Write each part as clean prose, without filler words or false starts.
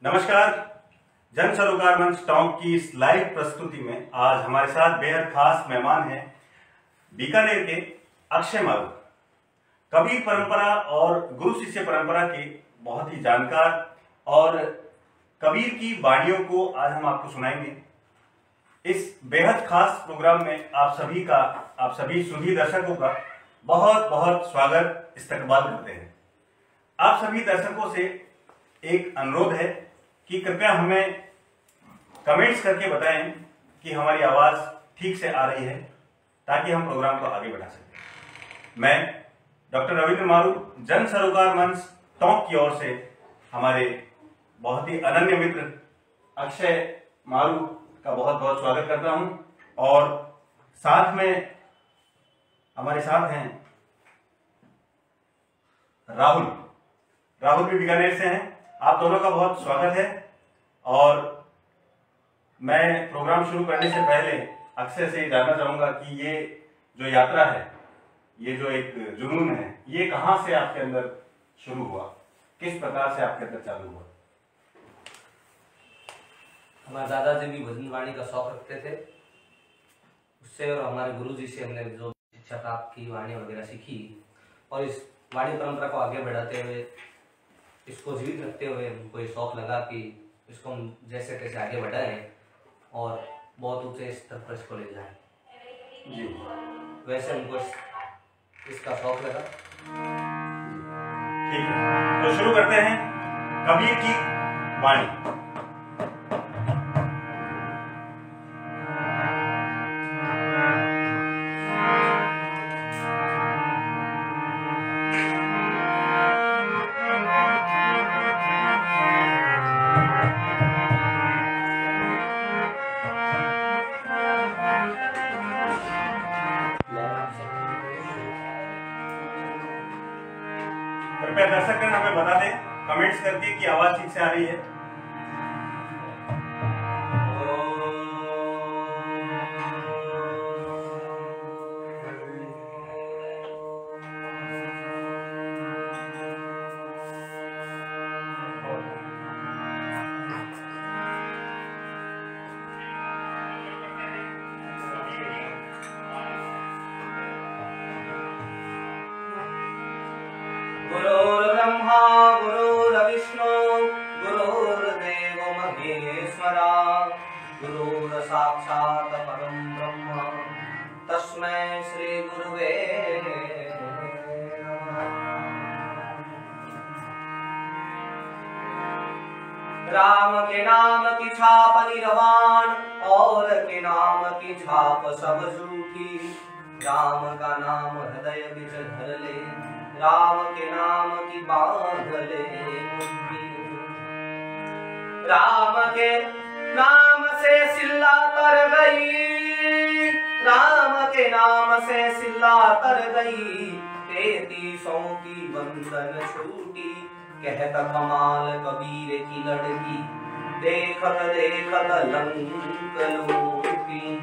नमस्कार। जन सरोकार मंच टॉक की इस लाइव प्रस्तुति में आज हमारे साथ बेहद खास मेहमान हैं बीकानेर के अक्षय मारू। कबीर परंपरा और गुरु शिष्य परंपरा के बहुत ही जानकार और कबीर की वाणियों को आज हम आपको सुनाएंगे। इस बेहद खास प्रोग्राम में आप सभी सुधी दर्शकों का बहुत बहुत स्वागत इस्तकबाल करते हैं। आप सभी दर्शकों से एक अनुरोध है कि कृपया हमें कमेंट्स करके बताएं कि हमारी आवाज ठीक से आ रही है, ताकि हम प्रोग्राम को आगे बढ़ा सकें। मैं डॉक्टर रविंद्र मारू जन सरोकार मंच टॉक की ओर से हमारे बहुत ही अनन्य मित्र अक्षय मारू का बहुत बहुत स्वागत करता हूं और साथ में हमारे साथ हैं राहुल भी बीकानेर से हैं। आप दोनों का बहुत स्वागत है। और मैं प्रोग्राम शुरू करने से पहले अक्षय से जानना चाहूंगा कि ये जो यात्रा है, ये जो एक जुनून है, ये कहां से आपके अंदर शुरू हुआ, किस प्रकार से आपके अंदर चालू हुआ? हमारे दादाजी भी भजन वाणी का शौक रखते थे। उससे और हमारे गुरुजी से हमने जो शिक्षा प्राप्त की, वाणी वगैरह सीखी और इस वाणी परंपरा को आगे बढ़ाते हुए, इसको जीवित रखते हुए हमको ये शौक लगा कि इसको हम जैसे तैसे आगे बढ़ाएं और बहुत ऊंचे स्तर पर इसको ले जाएं। जी, वैसे हमको इसका शौक लगा। ठीक है, तो शुरू करते हैं कबीर की वाणी। कृपया दर्शक हमें बता दें कमेंट्स करके कि आवाज ठीक से आ रही है। गुरुर्ब्रह्मा गुरुर्विष्णु गुरुर्देवो महेश्वरा गुरुर्साक्षात् परं ब्रह्म तस्मै श्री गुरुवे नमः। राम के नाम की छाप निरवान और के नाम की छाप सब झूठी। राम का नाम हृदय बिच धर ले, राम के नाम की बांध ले मुट्ठी। राम के नाम से सिल्ला तर गई, राम के नाम से सिल्ला तर गई। 33 की बंधन छूटी, कहत कमाल कबीर की लड़की। देखत देखत लंक लूटी।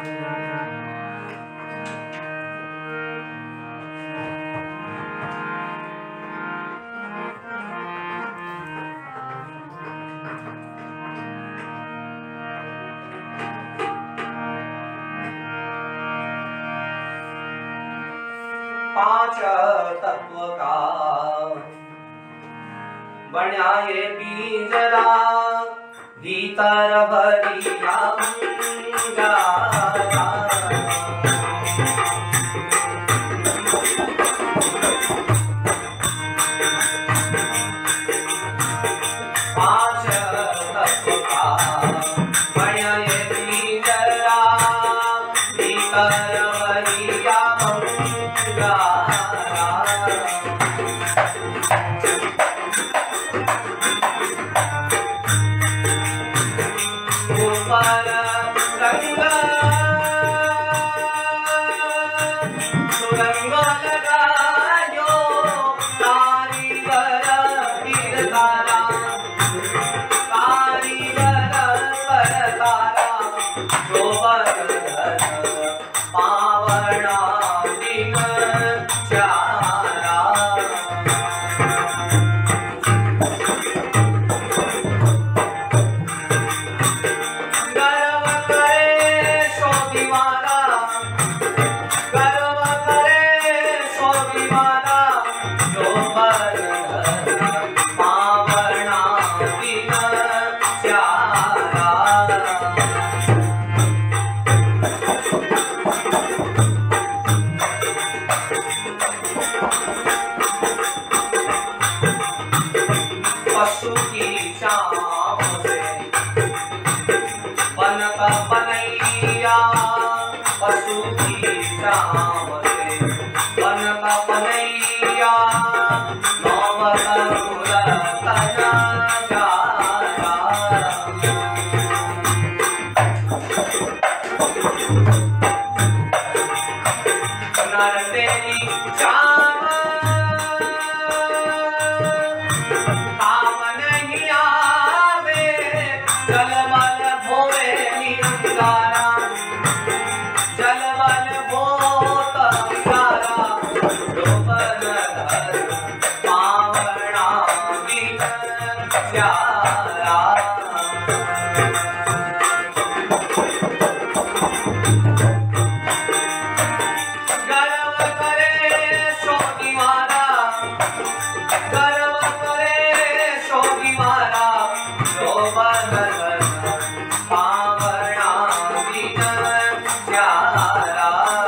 पांच तत्व का बन्या ये पिंजरा, भीतर भरिया पांच तत्व का बन्या ये पिंजरा, भीतर भरिया ऊपर गंगा पावना दिन प्यारा। पशु की चाम से बनता बनैया, पशु की चाम से बनता बनैया, नरदेवी चाम काम नहीं आवे, जलमल भोरे निरंगारा, जलमल भोत अंगारा, डोबन धर पावना दिन प्यारा। गर्व करे सोगी मारा, गर्व करे सोगी मारा, डोबन धर पावना दिन प्यारा।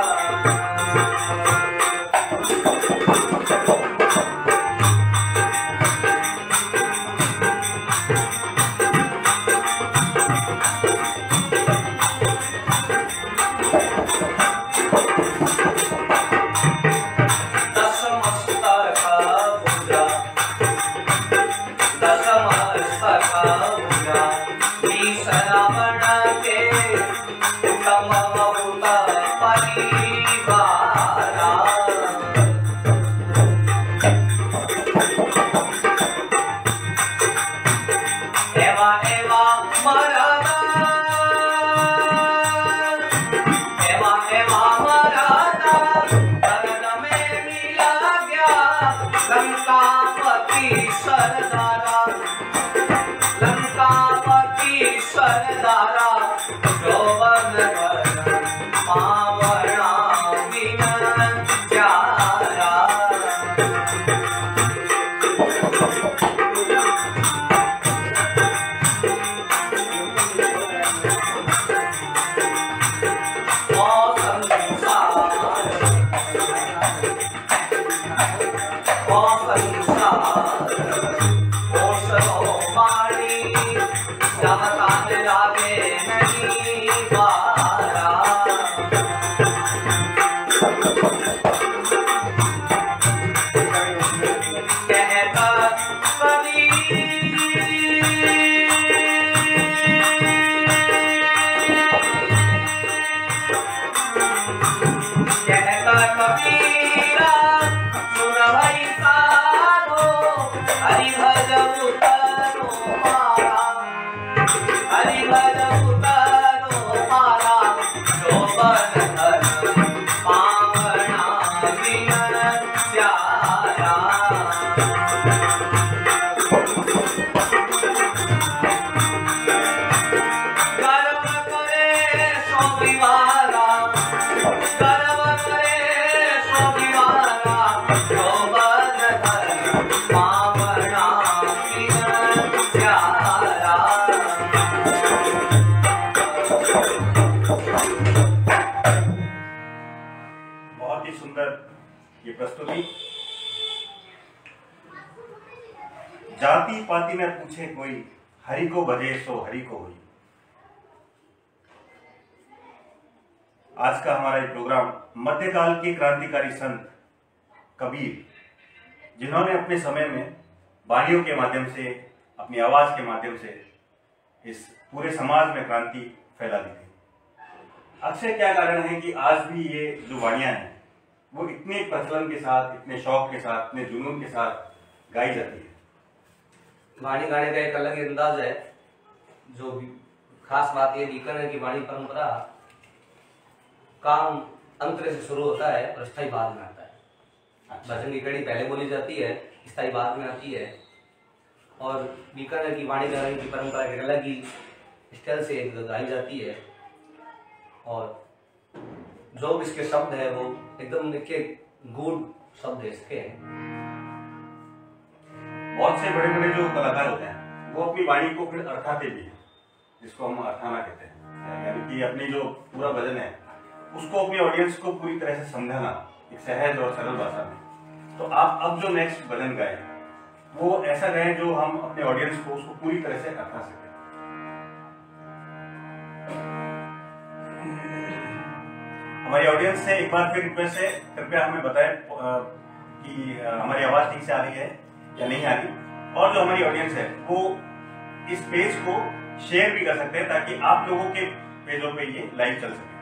लंकापति सरदारा, लंकापति सरदारा, डोबन धर पावना दिन प्यारा। लागे नहीं बारा, कहता कभी कहता कबीरा, सुन भाई साधो, हरि भज उतरो मारा, हरि भज उतरो मारा, डोबन धर पावना दिन प्यारा। गर्व करे सोगी वाला, गर्व करे सोगी वाला, डोबन धर पावना दिन प्यारा। बहुत ही सुंदर ये प्रस्तुति। जाति पाति न पूछे कोई, हरि को भजे सो हरि को हुई। आज का हमारा ये प्रोग्राम मध्यकाल के क्रांतिकारी संत कबीर, जिन्होंने अपने समय में वाणियों के माध्यम से, अपनी आवाज के माध्यम से इस पूरे समाज में क्रांति फैला दी थी। अक्सर क्या कारण है कि आज भी ये जो वाणियां हैं वो इतने प्रचलन के साथ, इतने शौक के साथ, इतने जुनून के साथ गाई जाती है। वाणी गाने का एक अलग अंदाज है। जो खास बात ये बीकानेर की वाणी परंपरा काम अंतर से शुरू होता है और स्थायी बाद में आता है। भजन की कड़ी पहले बोली जाती है, स्थायी बाद में आती है। और बीकानेर की वाणी गाने की परंपरा एक अलग ही स्टाइल से गाई जाती है। और जो भी इसके शब्द है वो एकदम देखिए गूढ़ शब्द है इसके। बहुत से बड़े बड़े जो कलाकार होते हैं वो अपनी वाणी को फिर अर्थाते भी हैं, जिसको हम अर्थाना कहते हैं, यानी कि अपनी जो पूरा भजन है उसको अपनी ऑडियंस को पूरी तरह से समझाना एक सहज और सरल भाषा में। तो आप अब जो नेक्स्ट भजन गाएं वो ऐसा गाएं जो हम अपने ऑडियंस को उसको पूरी तरह से अर्था सकें। हमारी ऑडियंस से एक बार फिर रिक्वेस्ट है, कृपया हमें बताएं कि हमारी आवाज ठीक से आ रही है या नहीं आ रही, और जो हमारी ऑडियंस है वो इस पेज को शेयर भी कर सकते हैं ताकि आप लोगों के पेजों पे ये लाइव चल सके।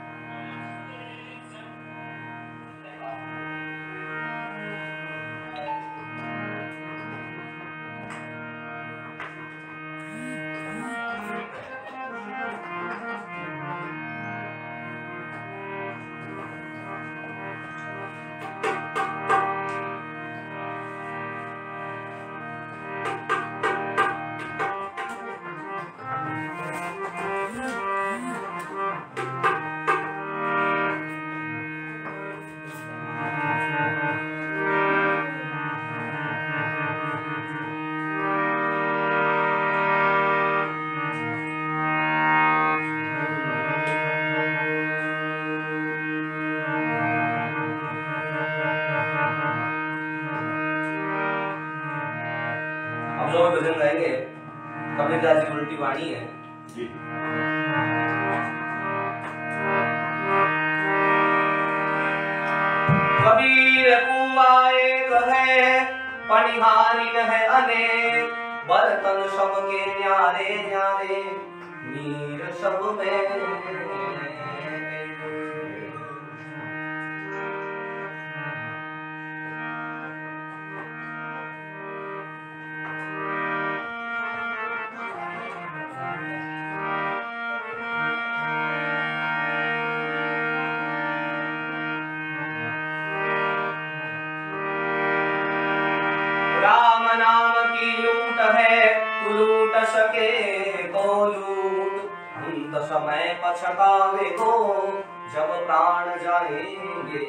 जो भजन गाएंगे कबीरदास जी उल्टी वाणी है जी। कबीर कुआए कहे पनिहारी है अनेक, बर्तन सबके न्यारे न्यारे नीर सब में। राम नाम की लूट है तू लूट सके तो लूट, अंत समय पछतावे को जब प्राण जाएंगे।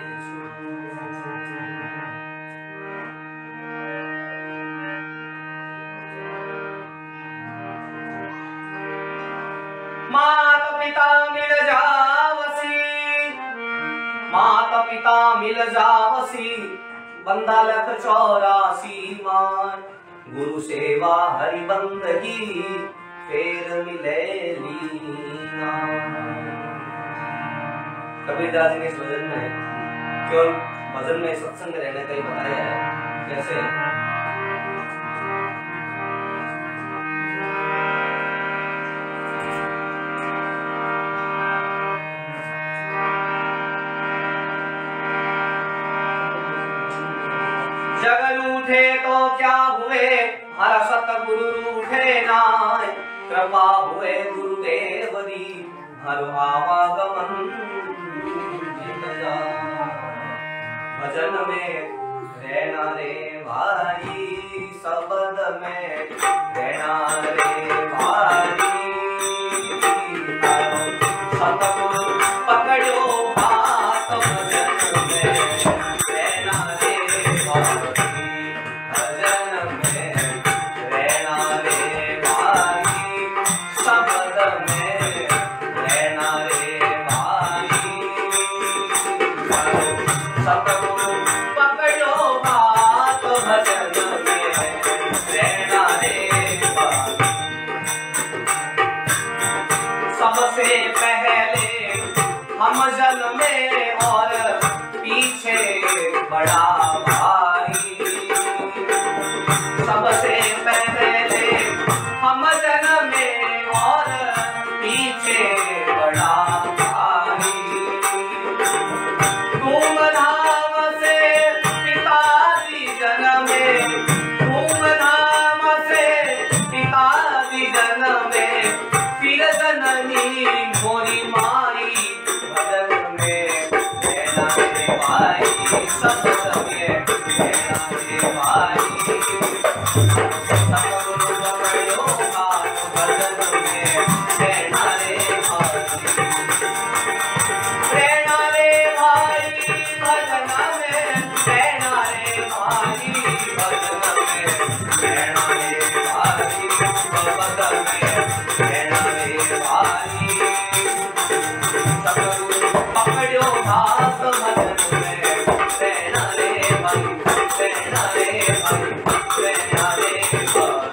माता पिता मिल जावसी, माता पिता मिल जावसी, बंदा लख 84 मान, गुरु सेवा हरि बंदगी फेर मिले लीना। कबीरदास जी ने इस भजन में केवल भजन में सत्संग रहने का ही बताया है। जैसे जग रूठे तो क्या हुए, हर सतगुरु रूठे नाय, कृपा हुए गुरुदेव दी हर आवागमन। भजन में रहना रे भाई, शब्द में रहना रे भाई, सतगुरु पकड़ो हाथ भजन में रहना रे भाई। सबसे पहले हम जन्मे और पीछे बड़ा भाई, सबसे पहले हम जन्मे और पीछे बड़ा भाई। धूमधाम से पिताजी जन्मे, धूमधाम से पिताजी जन्मे, फिर जननी मोरी माई भजन में रहना रे भाई, सब समय रहना रे भाई। सतगुरु पकड़ो हाथ भजन में रहना रे भाई, रहना रे भाई भजन में, रहना रे भाई भजन में। घास भजन में रहना रे भाई, रहना रे भाई, रहना रे भाई।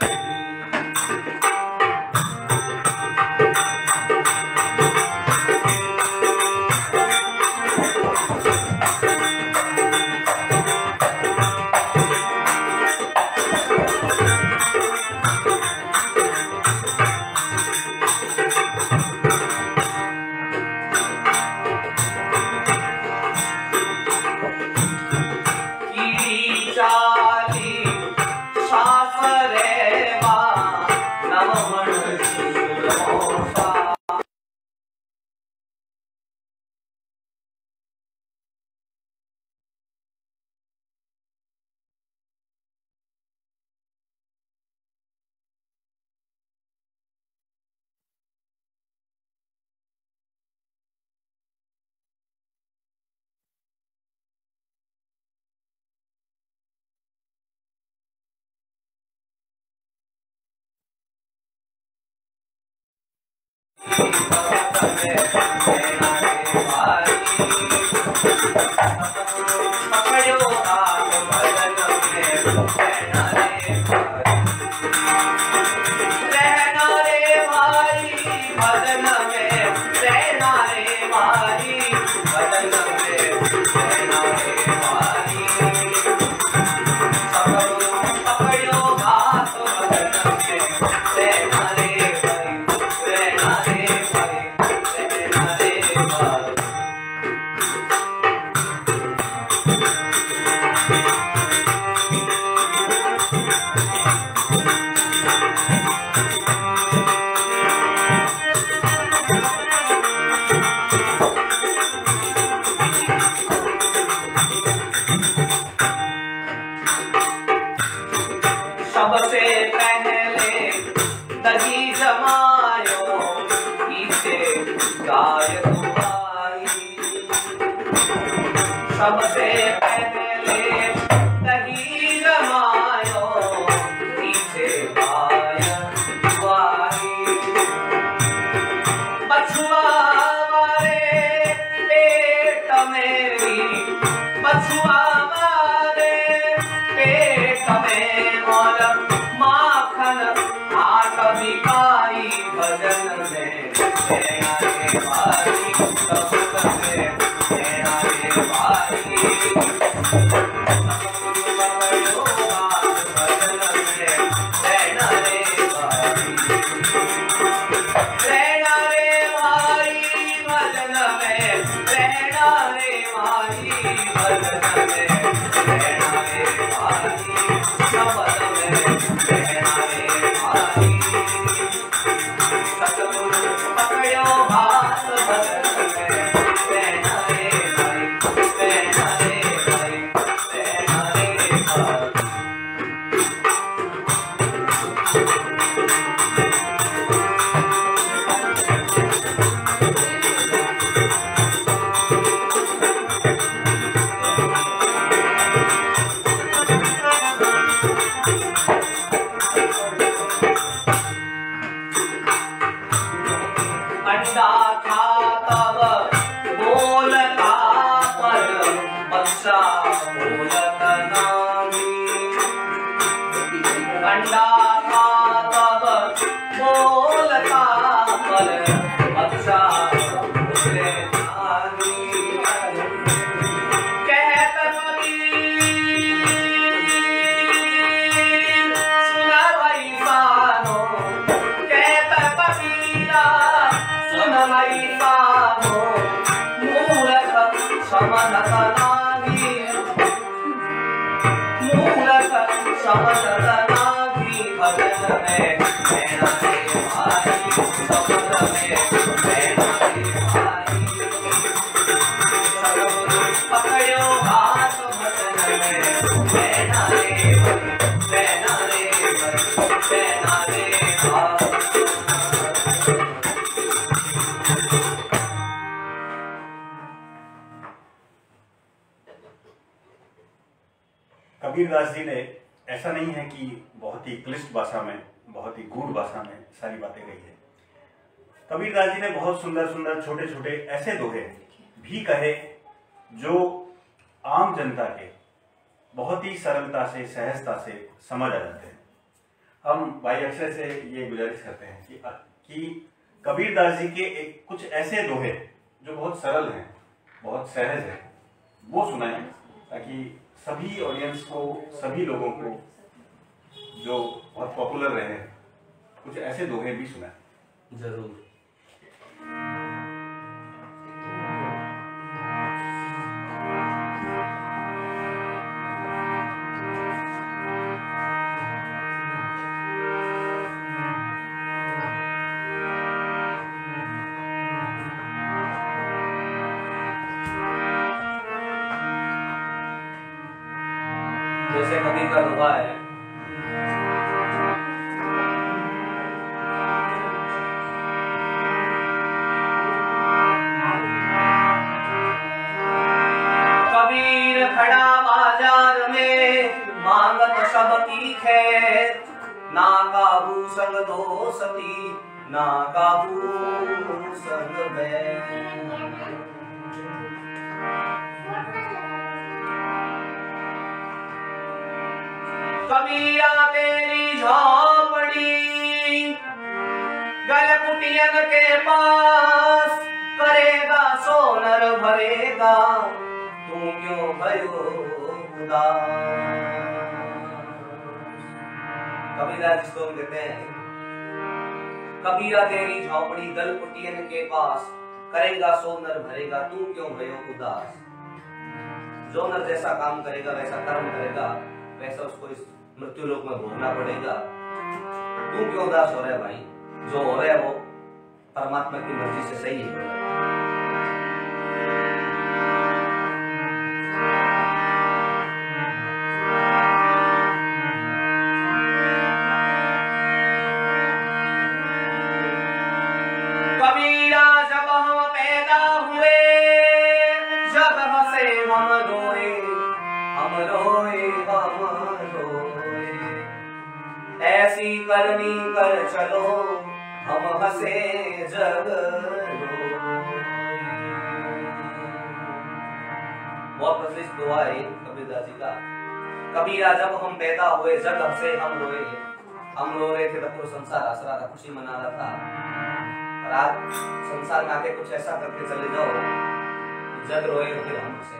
सबसे पहले दही जमायो इसे गाय दुआई, सबसे पहले दही जमायो इसे गाय दुआई। बछुआ मारे पेट मेरी, बछुआ मारे पेट में और माखन आट बिकाई भजन में रहना रे भाई, सबसे रहना रे भाई। रहना रे भाई, रहना रे भाई भजन में, रहना रे भाई भजन में, रहना रे भाई शब्द में, रहना रे भाई। सतगुरु पकड़ो हाथ भजन में, रहना रे भाई, रहना रे भाई, रहना रे भाई। अंडा था तब बोलता पर बच्चा बोलत नामी, अंडा था तब बोलता पर बच्चा बोले नामी। कहत कबीर सुन भाई सानो, कहत कबीरा सुन भाई सानो, मूरख समझत नागी, मूरख समझत नागी भजन में रहना रे भाई, शब्द में रहना रे भाई। सतगुरु पकड़ो हाथ भजन में, रहना रे भाई, रहना रे भाई, रहना रे भाई। कबीरदास जी ने ऐसा नहीं है कि बहुत ही क्लिष्ट भाषा में, बहुत ही गूढ़ भाषा में सारी बातें कही है। कबीरदास जी ने बहुत सुंदर सुंदर छोटे छोटे ऐसे दोहे भी कहे जो आम जनता के बहुत ही सरलता से, सहजता से समझ आ जाते हैं। हम भाई अक्षय से ये गुजारिश करते हैं कि कबीरदास जी के कुछ ऐसे दोहे जो बहुत सरल हैं, बहुत सहज हैं, वो सुनाएं, ताकि सभी ऑडियंस को, सभी लोगों को जो बहुत पॉपुलर रहे, कुछ ऐसे दोहे भी सुनाएं। जरूर। जैसे कभी का दोहा है, कबीर खड़ा बाजार में मांगत सबकी खैर, ना काबू संग दोस्ती, ना काबू संग बैर। कबीरा तेरी झोपड़ी गलकुटियन के पास, करेगा सोनर भरेगा, तू क्यों भयो उदास। कबीरा जिसको हम कहते हैं, कबीरा तेरी झोपड़ी गलकुटियन के पास, करेगा सोनर भरेगा, तू क्यों भयो उदास। जो नर जैसा काम करेगा, वैसा कर्म करेगा, वैसा उसको इस मृत्यु लोक में भोगना पड़ेगा। तू क्यों उदास हो रहा है भाई? जो हो रहा है वो परमात्मा की मर्जी से सही है। कबीरा जब हम पैदा हुए, जब हंसे हम रोए, हम रोए हम रोए, ऐसी करनी कर चलो, हम हंसे जग रोए। बहुत प्रचलित दुआ है कबीरदास जी का। कबीरा जब हम पैदा हुए, जग हंसे हम रोए। हम रो रहे थे तब तो संसार हंस रहा था, खुशी मना रहा था, और आज संसार में आके कुछ ऐसा करके चले जाओ, जग रोए फिर हम हंसे।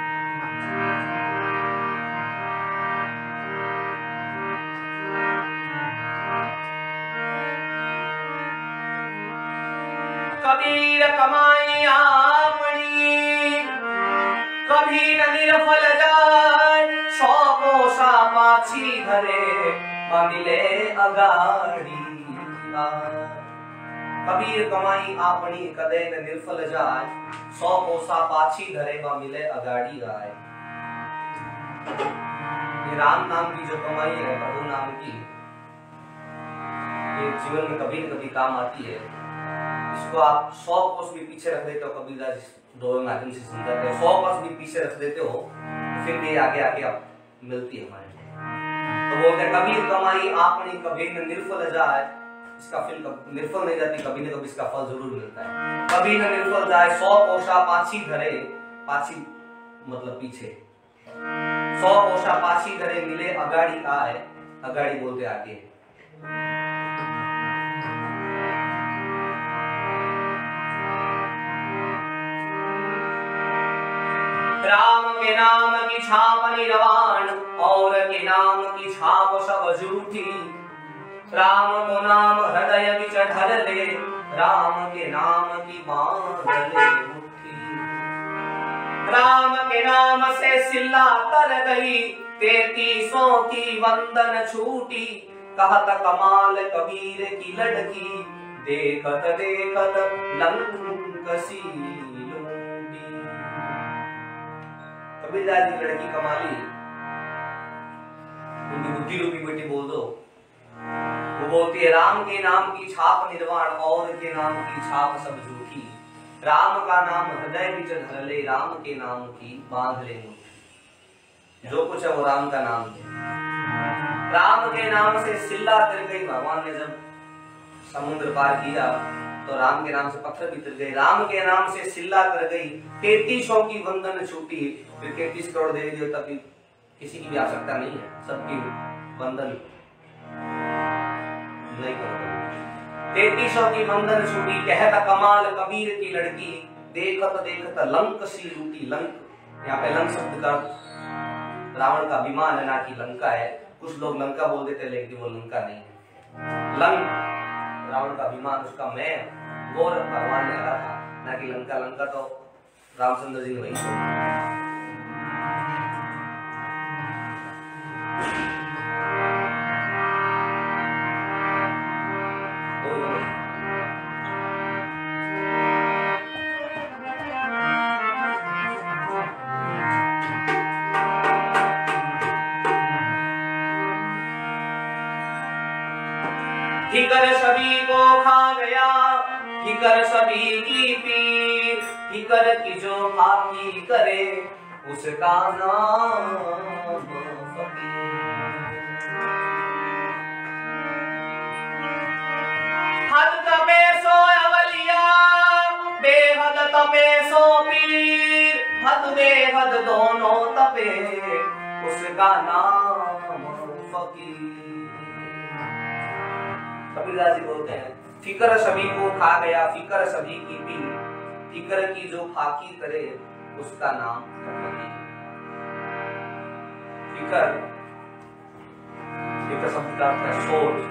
कबीर कमाई आपनी, कभी न निरफल जाए, सौ कोसा पाछी घरे, मिले अगाड़ी। कबीर कमाई आपनी, कदे न निर्फल जाए, सौ कोसा पाछी घरे, मिले अगाड़ी आए। ये राम नाम की जो कमाई है, प्रभु नाम की, ये जीवन में कभी न कभी काम आती है। इसको आप 100 कोस भी पीछे रख देते हो, कबीरदास दो माध्यम से समझाते हैं, 100 कोस भी पीछे रख देते हो, फिर भी आगे आके आप मिलती है हमारे। तो बोलते हैं कबीर कमाई आपनी, कभी न निर्फल जाए, इसका फिर निर्फल नहीं जाती, कभी न कभी इसका फल जरूर मिलता है। कभी न निर्फल जाए, 100 कोसा पाछी घरे, पाछी मतलब पीछे, 100 कोसा पाछी घरे, मिले अगाड़ी आए, अगाड़ी बोलते आगे। राम के नाम की छाप निरवान, और के नाम की छाप सब झूठी। राम को नाम हृदय बिच धर ले, राम के नाम की बांध ले मुट्ठी। राम के नाम से सिल्ला तर गई, 33 की वंदन छूटी। कहत कमाल कबीर की लड़की, देखत देखत लंकसी लूटी। कबीरदास की लड़की कमाली, उनकी बुद्धि रूपी बेटी बोल दो। वो बोलती है राम के नाम की छाप निर्वाण, और के नाम की छाप सब झूठी। राम का नाम हृदय बिच धर ले, राम के नाम की बांध ले मुट्ठी। जो कुछ है वो राम का नाम है। राम के नाम से सिल्ला तर गई। भगवान ने जब समुद्र पार किया तो राम के नाम से पत्थर भी गिर गए, राम के नाम से सिल्ला कर गई, 3300 की वंदन छूटी। फिर 33 करोड़ देवी देवता की किसी की भी आवश्यकता नहीं है, सबकी वंदन नहीं करोगे। 3300 की वंदन छूटी, कहता कमाल कबीर की लड़की, देखत देखत लंक सी लूटी। लंक, यहाँ पे लंक शब्द का रावण का अभिमान है, ना कि लंका है। कुछ लोग लंका बोल देते हैं, लेकिन वो लंका नहीं है। लंक रावण का अभिमान, उसका मैं गौर भगवान ने हरा था, ना कि लंका। लंका तो रामचंद्र जी ने वही छोड़ा। फिकर सभी को खा गया, फिकर सभी की पीर, फिकर की जो खाकी करे उसका नाम फकीर। हद तपे सो अवलिया, बेहद तपे सो पीर, हद बेहद दोनों तपे उसका नाम फकीर। कबीरदास जी बोलते हैं, फिकर सभी को खा गया, फिकर सभी की पी, फिकर की जो फाकी करे उसका नाम फकीर। फिकर, फिकर शब्द का अर्थ है सोच,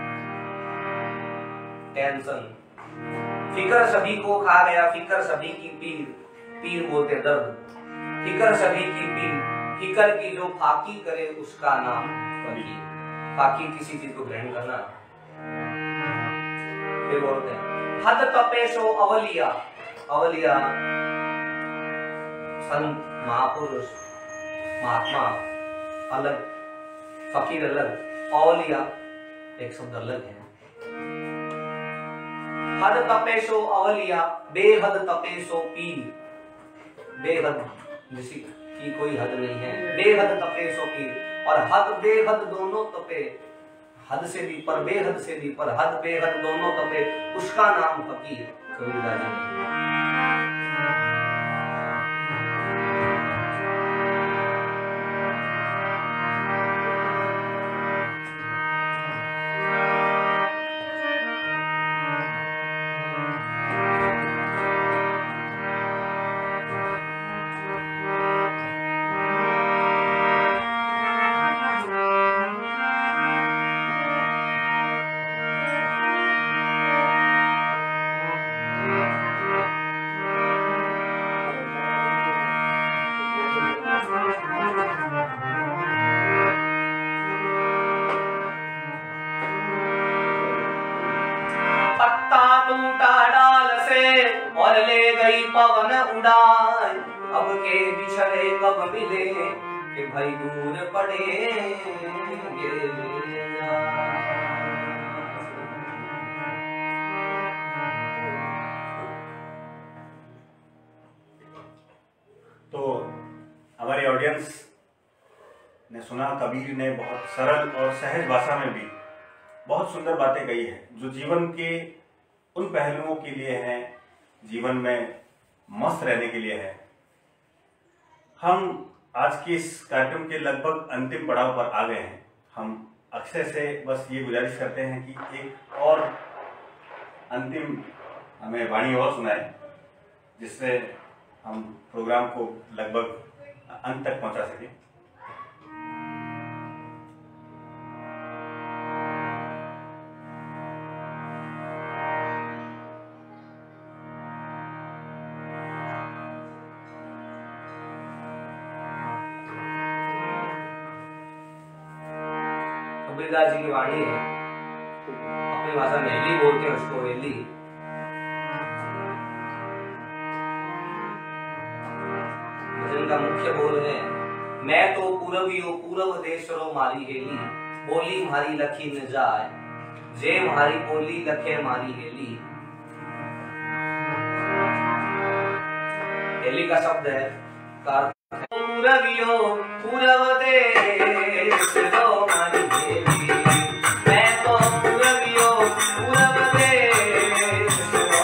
टेंशन। फिकर सभी को खा गया, फिकर सभी की पीर, पीर बोलते दर्द। फिकर सभी की पीर, फिकर की जो फाकी करे उसका नाम फकीर। फाकी किसी चीज को ग्रहण करना। फिर बोलते हैं, हद तपेशो अवलिया। अवलिया संत, महापुरुष, महात्मा अलग, फकीर अलग, अवलिया एक शब्द अलग है। हद तपेशो अवलिया, बेहद तपेशो पीर। बेहद जिसी की कोई हद नहीं है, बेहद तपेशो पीर। और हद बेहद दोनों तपे, हद से भी पर, बेहद से भी पर, हद बेहद दोनों तपे उसका नाम फकीर। कबीरदास जी और ले गई पवन उड़ान, अब के बिछड़े कब मिले कि भाई दूर पड़ेंगे। तो हमारे ऑडियंस ने सुना, कबीर ने बहुत सरल और सहज भाषा में भी बहुत सुंदर बातें कही है, जो जीवन के उन पहलुओं के लिए हैं, जीवन में मस्त रहने के लिए है। हम आज के इस कार्यक्रम के लगभग अंतिम पड़ाव पर आ गए हैं। हम अक्षय से बस ये गुजारिश करते हैं कि एक और अंतिम हमें वाणी और सुनाए, जिससे हम प्रोग्राम को लगभग अंत तक पहुंचा सकें। कबीरदास जी की वाणी है, अपनी भाषा में वेली बोलते हैं उसको, वेली। भजन का मुख्य बोल है, मैं तो पूरबियो पूरब देशरो मारी हेली, बोली मारी लखी न जाए, जे मारी बोली लखे मारी हेली। हेली का शब्द है पूरबियो पूरब देशरो मारी हेली, मैं तो पूरबियो पूरब देशरो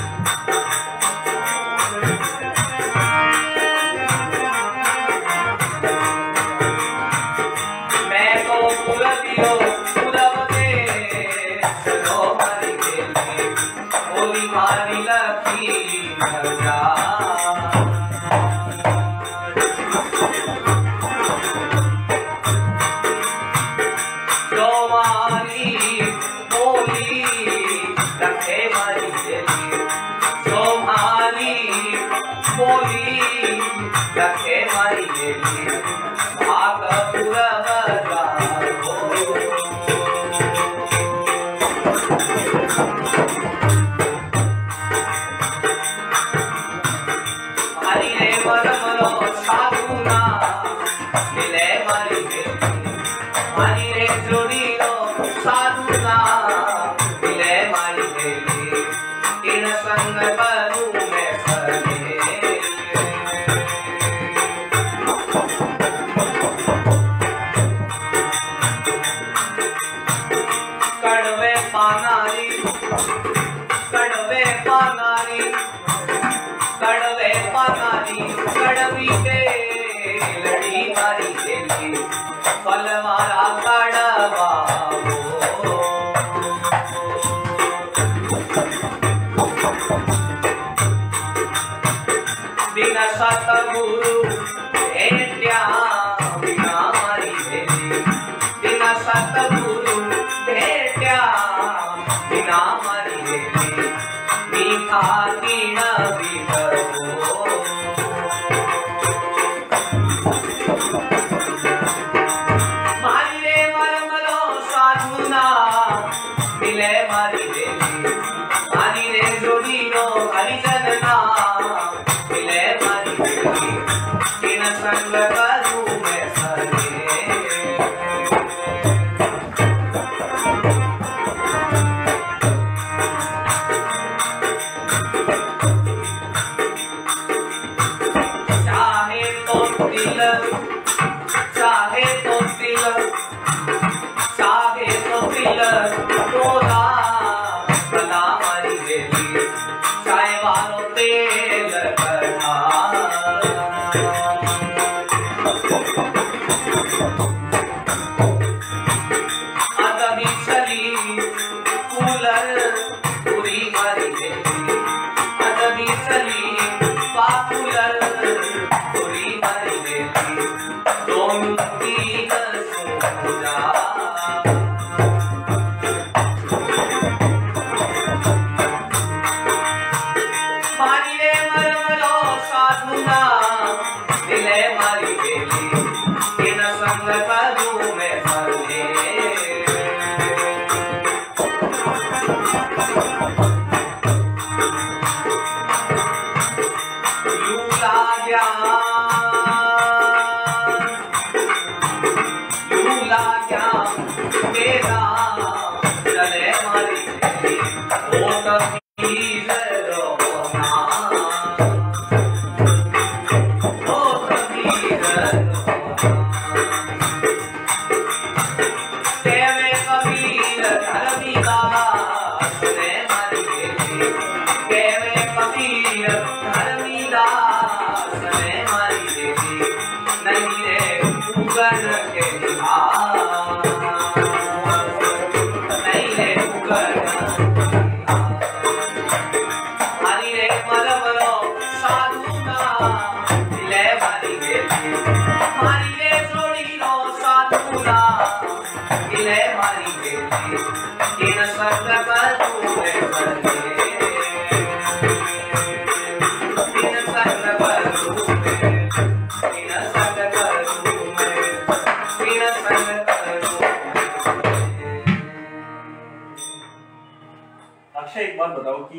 अक्षय, एक बात बताओ कि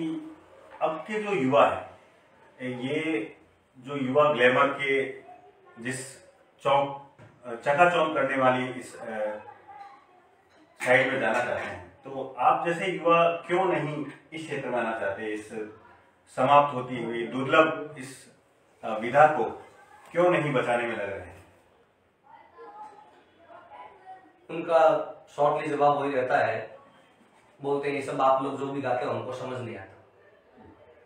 अब के जो युवा है, ये जो युवा ग्लैमर के जिस चकाचौंध करने वाली इस साइड में जाना चाहते हैं, तो आप जैसे युवा क्यों नहीं इस क्षेत्र में आना चाहते? इस समाप्त होती हुई दुर्लभ इस विधा को क्यों नहीं बचाने में लग रहे हैं? उनका शॉर्टली जवाब वही रहता है, बोलते हैं ये सब आप लोग जो भी गाते हो हमको समझ नहीं आता।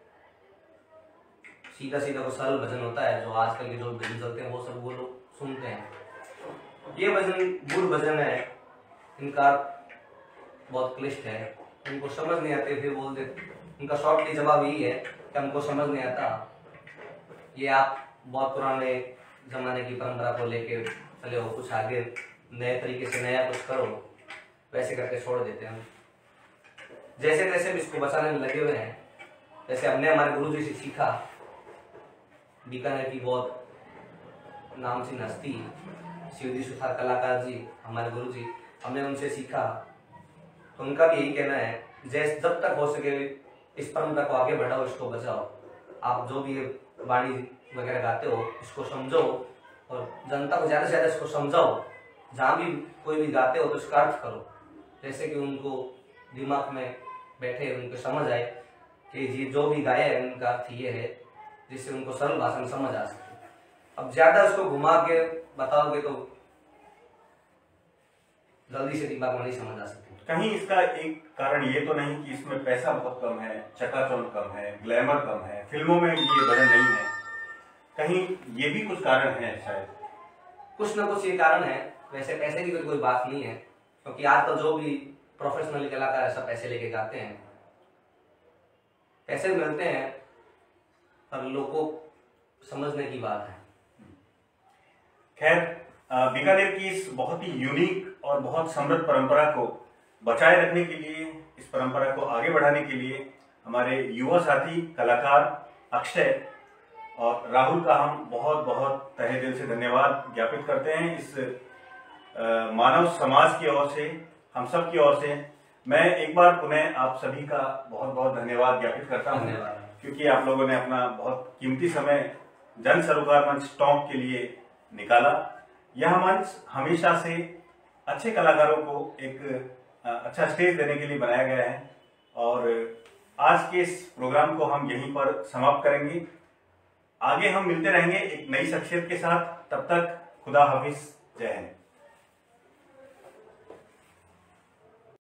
सीधा सीधा कोई सरल भजन होता है जो आजकल के जो भजन चलते हैं वो सब वो लोग सुनते हैं। ये भजन मूल भजन है, इनका बहुत क्लिष्ट है, उनको समझ नहीं आते, फिर बोल देते। उनका शॉर्टली जवाब यही है कि हमको समझ नहीं आता, ये आप बहुत पुराने जमाने की परंपरा को लेके चले हो, कुछ आगे नए तरीके से नया कुछ करो, वैसे करके छोड़ देते हैं हम। जैसे तैसे भी इसको बचाने में लगे हुए हैं। जैसे हमने हमारे गुरुजी से सीखा, बीकानेर की बहुत नामचीन हस्ती शिवजी सुथार कलाकार जी हमारे गुरुजी, हमने उनसे सीखा। तो उनका भी यही कहना है, जैसे जब तक हो सके इस परंपरा को आगे बढ़ाओ, इसको बचाओ। आप जो भी वाणी वगैरह गाते हो इसको समझो और जनता को ज़्यादा से ज़्यादा इसको समझाओ। जहाँ भी कोई भी गाते हो तो इसका अर्थ करो, जैसे कि उनको दिमाग में बैठे, उनको समझ आए कि ये जो भी गाया है उनका अर्थ ये है, जिससे उनको सरल भाषा में समझ आ सके। अब ज़्यादा उसको घुमा के बताओगे तो जल्दी से दिमाग में नहीं समझ आ सकती। कहीं इसका एक कारण ये तो नहीं कि इसमें पैसा बहुत कम है, चकाचौंध कम है, ग्लैमर कम है, फिल्मों में ये भजन नहीं है, कहीं ये भी कुछ कारण है? शायद कुछ ना कुछ ये कारण है। वैसे पैसे की तो कोई बात नहीं है, क्योंकि आजकल जो भी प्रोफेशनल कलाकार है सब पैसे लेके गाते हैं, पैसे मिलते हैं, पर लोगों को समझने की बात है। खैर, बीकानेर की इस बहुत ही यूनिक और बहुत समृद्ध परंपरा को बचाए रखने के लिए, इस परंपरा को आगे बढ़ाने के लिए हमारे युवा साथी कलाकार अक्षय और राहुल का हम बहुत बहुत तहे दिल से धन्यवाद ज्ञापित करते हैं। इस मानव समाज की ओर से, हम सब की ओर से मैं एक बार पुनः आप सभी का बहुत बहुत धन्यवाद ज्ञापित करता हूं, क्योंकि आप लोगों ने अपना बहुत कीमती समय जन सरोकार मंच टॉक के लिए निकाला। यह मंच हमेशा से अच्छे कलाकारों को एक अच्छा स्टेज देने के लिए बनाया गया है और आज के इस प्रोग्राम को हम यहीं पर समाप्त करेंगे। आगे हम मिलते रहेंगे एक नई शख्सियत के साथ। तब तक खुदा हाफिज, जय हिंद।